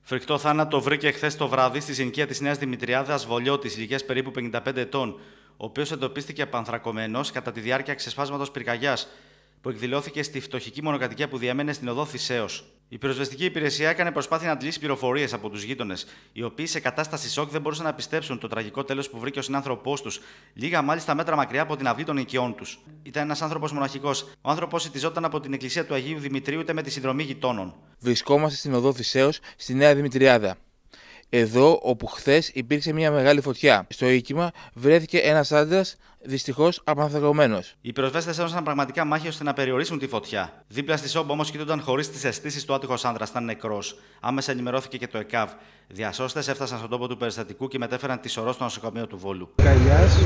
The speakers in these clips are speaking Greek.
Φρικτό θάνατο βρήκε χθες το βράδυ στη συνοικία της Νέας Δημητριάδας Βολιώτης, ηλικίας περίπου 55 ετών, ο οποίος εντοπίστηκε πανθρακωμένος κατά τη διάρκεια ξεσπάσματος πυρκαγιάς που εκδηλώθηκε στη φτωχική μονοκατοικία που διέμενε στην οδό Θησέως. Η πυροσβεστική υπηρεσία έκανε προσπάθεια να αντλήσει πληροφορίες από τους γείτονες, οι οποίοι σε κατάσταση σοκ δεν μπορούσαν να πιστέψουν το τραγικό τέλος που βρήκε ο συνάνθρωπός τους, λίγα μάλιστα μέτρα μακριά από την αυλή των οικειών τους. Ήταν ένας άνθρωπος μοναχικός. Ο άνθρωπος ηττιζόταν από την εκκλησία του Αγίου Δημητρίου είτε με τη συνδρομή γειτόνων. Βρισκόμαστε στην οδό Θησέως, στη Νέα Δημητριάδα. Εδώ, όπου χθες υπήρξε μια μεγάλη φωτιά. Στο οίκημα βρέθηκε ένας άντρας, δυστυχώς απανθρακωμένος. Οι πυροσβέστες έδωσαν πραγματικά μάχη ώστε να περιορίσουν τη φωτιά. Δίπλα στη ΣΟΜΠ όμως κοίτονταν χωρίς τις αισθήσεις του άτυχος άνδρας, ήταν νεκρός. Άμεσα ενημερώθηκε και το ΕΚΑΒ. Διασώστες έφτασαν στον τόπο του περιστατικού και μετέφεραν τη σωρό στο νοσοκομείο του Βόλου. Πυρκαγιάς,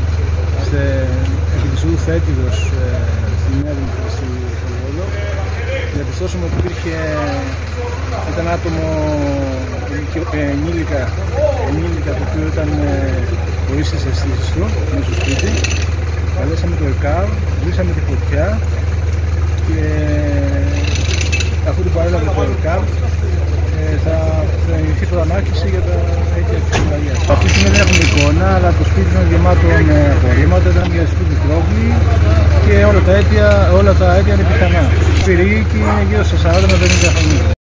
επί της οδού Θέτιδος, στη Νέα Δημητρία, στο Βόλο. Διαπιστώσαμε ότι υπήρχε ένα άτομο ενήλικα το οποίο ήταν χωρίς τις αισθήσεις του μέσα στο σπίτι. Καλέσαμε το ΕΚΑΒ, βρήσαμε τη φωτιά και αφού την παρέλαβε το ΕΚΑΒ θα ενηχθεί προνάκηση για τα αίτια της πυρκαγιάς. Αυτή τη στιγμή δεν έχουμε εικόνα, αλλά το σπίτι ήταν γεμάτο με απορρίμματα, ήταν μια σπίτι τρόγλη και όλα τα αίτια είναι πιθανά. Πυρήγηκε είναι γύρω στα 40 με 50 χρόνια.